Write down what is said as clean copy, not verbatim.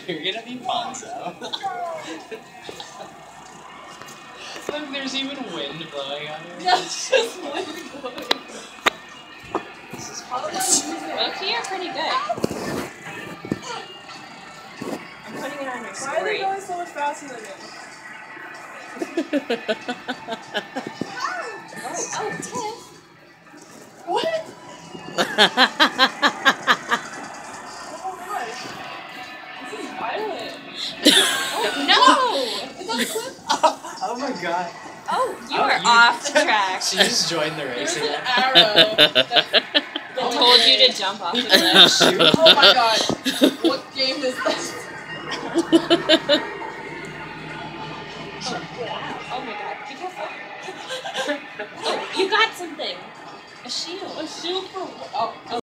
You're gonna be Fonzo. Look, there's even wind blowing on her. Yeah, it's just wind blowing. This is Both of you are pretty good. I'm putting it on your story. Why are they going so much faster than me? Oh, Tiff. What? Oh my gosh. This is violent. Oh, no! It's on the cliff. Oh my god. Oh, you are off the track. She just joined the race There's an again. arrow. I told you to jump off the cliff. Shoot. Oh my god. What game is this? Oh my god, be careful. Oh, you got something. A shield. A shield for what? Oh.